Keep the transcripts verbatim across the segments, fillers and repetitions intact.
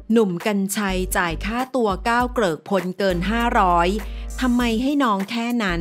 หนุ่มกรรชัยจ่ายค่าตัวก้าวเกริกพลเกินห้าร้อยทำไมให้น้องแค่นั้น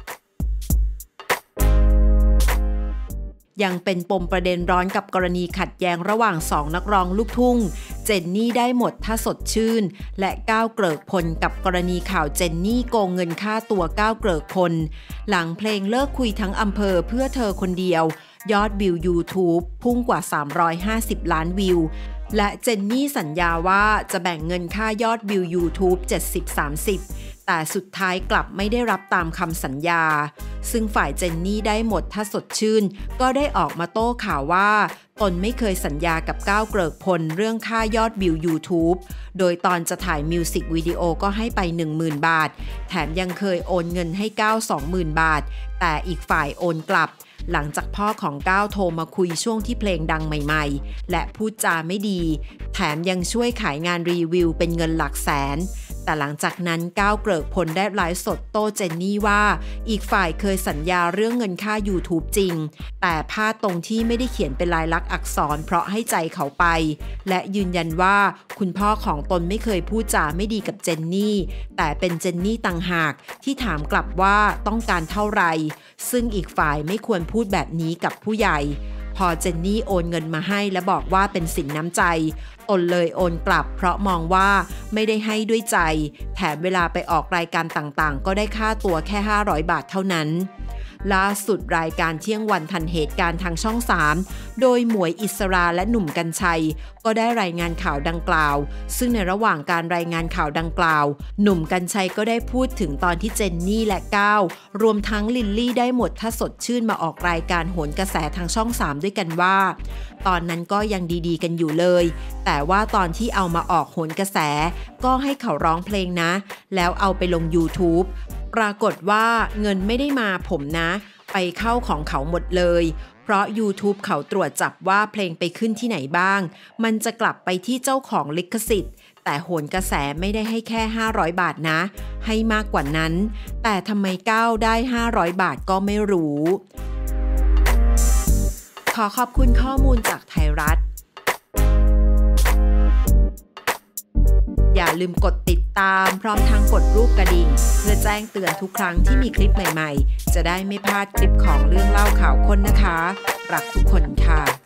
ยังเป็นปมประเด็นร้อนกับกรณีขัดแย้งระหว่างสองนักร้องลูกทุ่งเจนนี่ได้หมดถ้าสดชื่นและก้าวเกริกพลกับกรณีข่าวเจนนี่โกงเงินค่าตัวก้าวเกริกพลหลังเพลงเลิกคุยทั้งอำเภอเพื่อเธอคนเดียวยอดวิว YouTube พุ่งกว่าสามร้อยห้าสิบล้านวิวและเจนนี่สัญญาว่าจะแบ่งเงินค่ายอดวิว YouTube เจ็ดสิบ สามสิบแต่สุดท้ายกลับไม่ได้รับตามคำสัญญาซึ่งฝ่ายเจนนี่ได้หมดถ้าสดชื่นก็ได้ออกมาโต้ข่าวว่าตนไม่เคยสัญญากับก้าวเกริกพลเรื่องค่ายอดวิว YouTube โดยตอนจะถ่ายมิวสิกวิดีโอก็ให้ไป หนึ่งหมื่น บาทแถมยังเคยโอนเงินให้ก้าว สองหมื่น บาทแต่อีกฝ่ายโอนกลับหลังจากพ่อของก้าวโทรมาคุยช่วงที่เพลงดังใหม่ๆและพูดจาไม่ดีแถมยังช่วยขายงานรีวิวเป็นเงินหลักแสนแต่หลังจากนั้นก้าวเกริกพลได้ไลฟ์สดโต้เจนนี่ว่าอีกฝ่ายเคยสัญญาเรื่องเงินค่า YouTube จริงแต่พลาดตรงที่ไม่ได้เขียนเป็นลายลักษณ์อักษรเพราะให้ใจเขาไปและยืนยันว่าคุณพ่อของตนไม่เคยพูดจาไม่ดีกับเจนนี่แต่เป็นเจนนี่ต่างหากที่ถามกลับว่าต้องการเท่าไหร่ซึ่งอีกฝ่ายไม่ควรพูดแบบนี้กับผู้ใหญ่พอเจนนี่โอนเงินมาให้และบอกว่าเป็นสินน้ำใจตนเลยโอนกลับเพราะมองว่าไม่ได้ให้ด้วยใจแถมเวลาไปออกรายการต่างๆก็ได้ค่าตัวแค่ห้าร้อยบาทเท่านั้นล่าสุดรายการเที่ยงวันทันเหตุการณ์ทางช่องสามโดยหมวยอิสราและหนุ่มกรรชัยก็ได้รายงานข่าวดังกล่าวซึ่งในระหว่างการรายงานข่าวดังกล่าวหนุ่มกรรชัยก็ได้พูดถึงตอนที่เจนนี่และก้าวรวมทั้งลิลลี่ได้หมดถ้าสดชื่นมาออกรายการโหนกระแสทางช่องสามด้วยกันว่าตอนนั้นก็ยังดีๆกันอยู่เลยแต่ว่าตอนที่เอามาออกโหนกระแสก็ให้เขาร้องเพลงนะแล้วเอาไปลง YouTubeปรากฏว่าเงินไม่ได้มาผมนะไปเข้าของเขาหมดเลยเพราะ YouTube เขาตรวจจับว่าเพลงไปขึ้นที่ไหนบ้างมันจะกลับไปที่เจ้าของลิขสิทธิ์แต่โหนกระแสไม่ได้ให้แค่ห้าร้อยบาทนะให้มากกว่านั้นแต่ทำไมก้าวได้ห้าร้อยบาทก็ไม่รู้ขอขอบคุณข้อมูลจากไทยรัฐอย่าลืมกดติดตามพร้อมทั้งกดรูปกระดิ่งเพื่อแจ้งเตือนทุกครั้งที่มีคลิปใหม่ๆจะได้ไม่พลาดคลิปของเรื่องเล่าข่าวค้นนะคะรักทุกคนค่ะ